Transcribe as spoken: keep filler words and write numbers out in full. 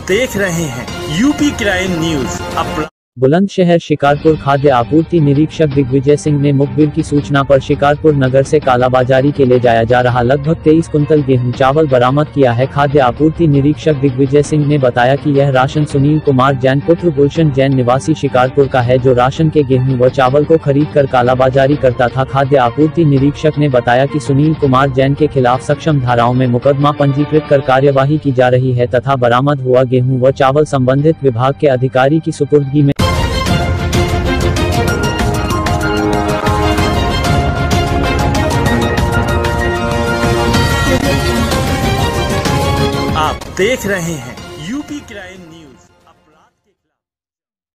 देख रहे हैं यूपी क्राइम न्यूज। अपना बुलंदशहर शिकारपुर खाद्य आपूर्ति निरीक्षक दिग्विजय सिंह ने मुखबिर की सूचना पर शिकारपुर नगर से कालाबाजारी के ले जाया जा रहा लगभग तेईस कुंतल गेहूं चावल बरामद किया है। खाद्य आपूर्ति निरीक्षक दिग्विजय सिंह ने बताया कि यह राशन सुनील कुमार जैन पुत्र गुलशन जैन निवासी शिकारपुर का है, जो राशन के गेहूं व चावल को खरीद कर कालाबाजारी करता था। खाद्य आपूर्ति निरीक्षक ने बताया कि सुनील कुमार जैन के खिलाफ सक्षम धाराओं में मुकदमा पंजीकृत कर कार्यवाही की जा रही है तथा बरामद हुआ गेहूं व चावल संबंधित विभाग के अधिकारी की सुपुर्दगी में आप देख रहे हैं